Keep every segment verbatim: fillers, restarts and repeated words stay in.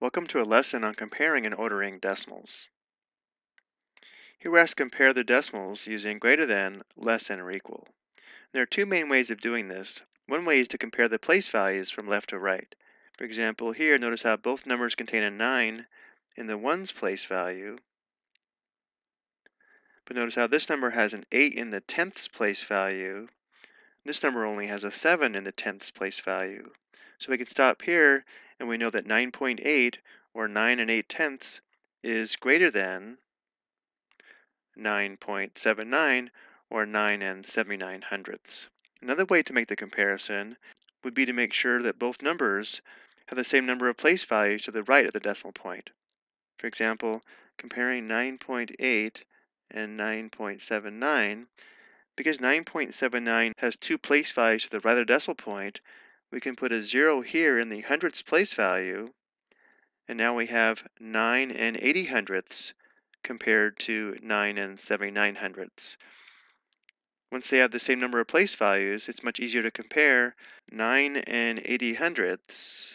Welcome to a lesson on comparing and ordering decimals. Here we're asked to compare the decimals using greater than, less than, or equal. There are two main ways of doing this. One way is to compare the place values from left to right. For example, here notice how both numbers contain a nine in the ones place value, but notice how this number has an eight in the tenths place value. This number only has a seven in the tenths place value. So we can stop here and we know that nine point eight, or nine and eight tenths, is greater than nine point seven nine, or nine and seventy-nine hundredths. Another way to make the comparison would be to make sure that both numbers have the same number of place values to the right of the decimal point. For example, comparing nine point eight and nine point seven nine, because nine point seven nine has two place values to the right of the decimal point, we can put a zero here in the hundredths place value, and now we have nine and eighty hundredths compared to nine and seventy-nine hundredths. Once they have the same number of place values, it's much easier to compare. nine and eighty hundredths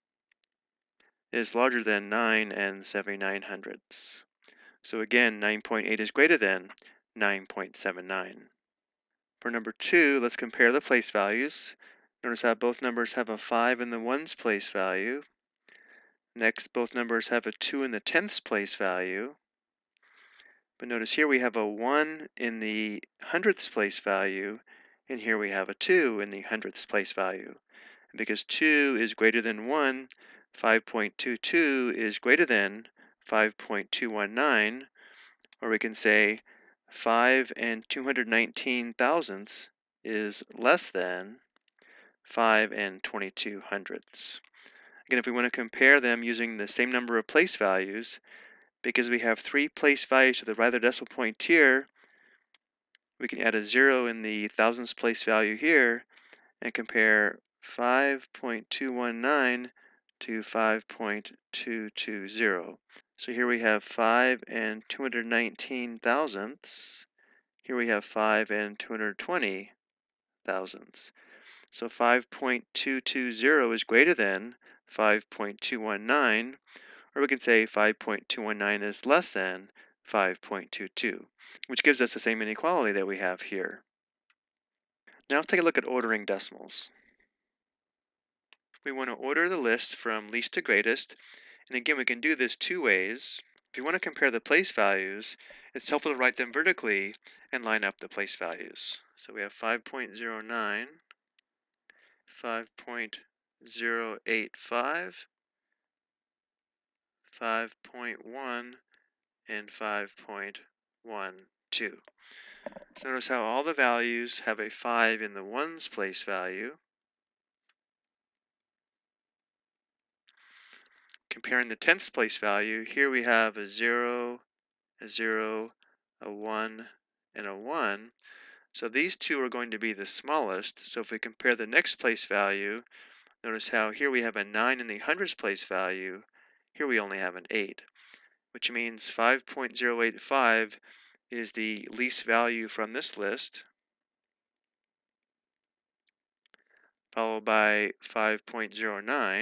is larger than nine and seventy-nine hundredths. So again, nine point eight is greater than nine point seven nine. For number two, let's compare the place values. Notice how both numbers have a five in the ones place value. Next, both numbers have a two in the tenths place value. But notice here we have a one in the hundredths place value, and here we have a two in the hundredths place value. And because two is greater than one, five point two two is greater than five point two one nine, or we can say five and two hundred nineteen thousandths is less than five and twenty-two hundredths. Again, if we want to compare them using the same number of place values, because we have three place values to the right of the decimal point here, we can add a zero in the thousandths place value here and compare five point two one nine to five point two two zero. So here we have five and two hundred nineteen thousandths. Here we have five and two hundred twenty thousandths. So five point two two zero is greater than five point two one nine, or we can say five point two one nine is less than five point two two, which gives us the same inequality that we have here. Now let's take a look at ordering decimals. We want to order the list from least to greatest, and again we can do this two ways. If you want to compare the place values, it's helpful to write them vertically and line up the place values. So we have five point zero nine, five point zero eight five, five point one, and five point one two. So notice how all the values have a five in the ones place value. Comparing the tenths place value, here we have a zero, a zero, a one, and a one. So these two are going to be the smallest. So if we compare the next place value, notice how here we have a nine in the hundredths place value. Here we only have an eight, which means five point zero eight five is the least value from this list, followed by five point zero nine.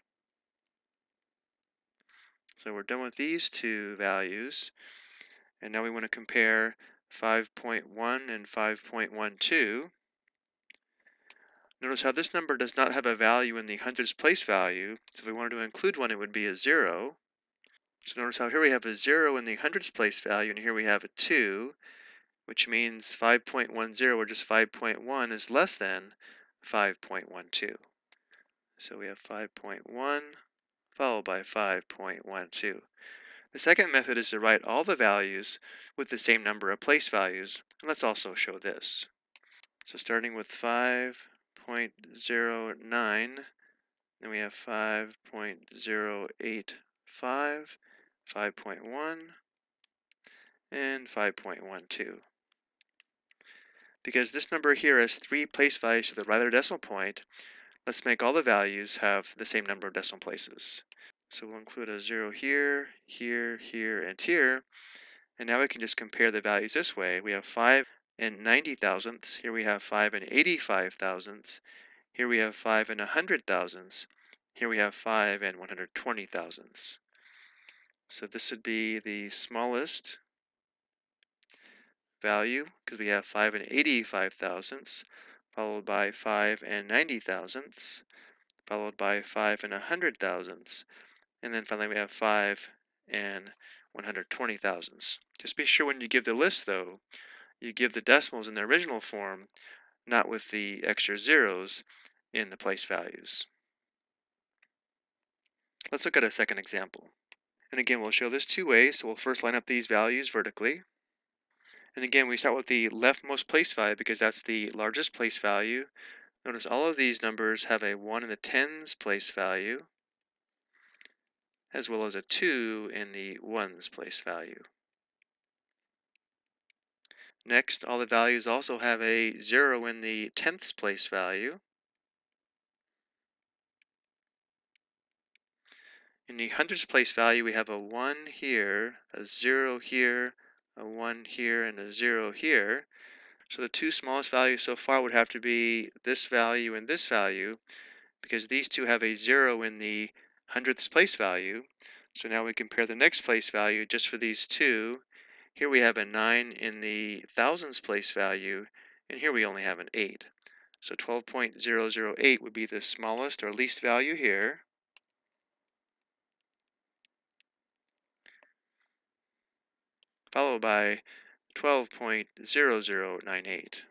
So we're done with these two values. And now we want to compare five point one and five point one two. Notice how this number does not have a value in the hundredths place value. So if we wanted to include one, it would be a zero. So notice how here we have a zero in the hundredths place value, and here we have a two, which means five point one zero, or just five point one, is less than five point one two. So we have five point one followed by five point one two. The second method is to write all the values with the same number of place values. And let's also show this. So starting with five point zero nine, then we have five point zero eight five, five point one, and five point one two. Because this number here has three place values to the right of the decimal point, let's make all the values have the same number of decimal places. So we'll include a zero here, here, here, and here. And now we can just compare the values this way. We have five and ninety thousandths. Here we have five and eighty-five thousandths. Here we have five and one hundred thousandths. Here we have five and one hundred twenty thousandths. So this would be the smallest value because we have five and eighty-five thousandths, followed by five and ninety thousandths, followed by five and one hundred thousandths, and then finally we have five and one hundred twenty thousandths. Just be sure when you give the list, though, you give the decimals in their original form, not with the extra zeros in the place values. Let's look at a second example. And again, we'll show this two ways. So we'll first line up these values vertically. And again, we start with the leftmost place value because that's the largest place value. Notice all of these numbers have a one in the tens place value, as well as a two in the ones place value. Next, all the values also have a zero in the tenths place value. In the hundredths place value, we have a one here, a zero here, a one here, and a zero here. So the two smallest values so far would have to be this value and this value, because these two have a zero in the hundredths place value. So now we compare the next place value just for these two. Here we have a nine in the thousandths place value, and here we only have an eight. So twelve point zero zero eight would be the smallest or least value here, followed by twelve point zero zero nine eight.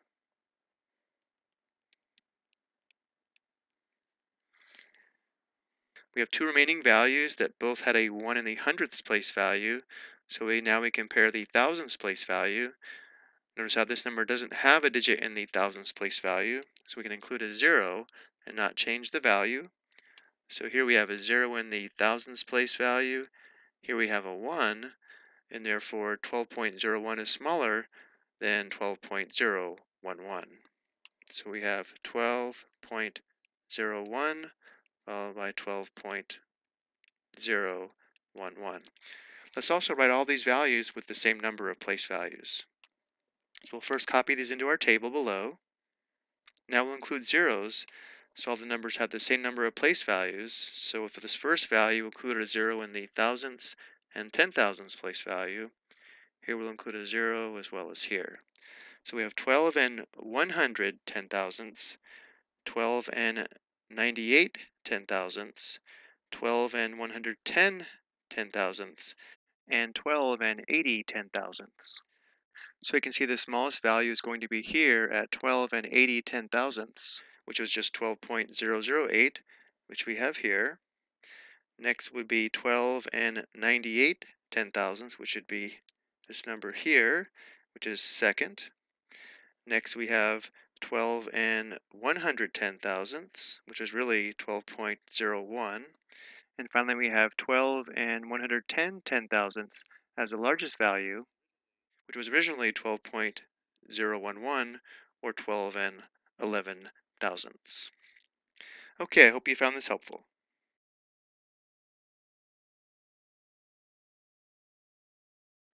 We have two remaining values that both had a one in the hundredths place value, so we now we compare the thousandths place value. Notice how this number doesn't have a digit in the thousandths place value, so we can include a zero and not change the value. So here we have a zero in the thousandths place value, here we have a one, and therefore twelve point zero one is smaller than twelve point zero one one. So we have twelve point zero one followed by twelve point zero one one. Let's also write all these values with the same number of place values. So we'll first copy these into our table below. Now we'll include zeros, so all the numbers have the same number of place values. So for this first value, we'll include a zero in the thousandths and ten thousandths place value. Here we'll include a zero as well as here. So we have twelve and one hundred ten thousandths, twelve and ninety-eight ten thousandths, twelve and one hundred ten ten thousandths, and twelve and eighty ten thousandths. So we can see the smallest value is going to be here at twelve and eighty ten thousandths, which was just twelve point zero zero eight, which we have here. Next would be twelve and ninety-eight ten thousandths, which would be this number here, which is second. Next we have twelve and one hundred ten thousandths, which is really twelve point zero one. And finally we have twelve and one hundred ten ten thousandths as the largest value, which was originally twelve point zero one one, or twelve and eleven thousandths. Okay, I hope you found this helpful.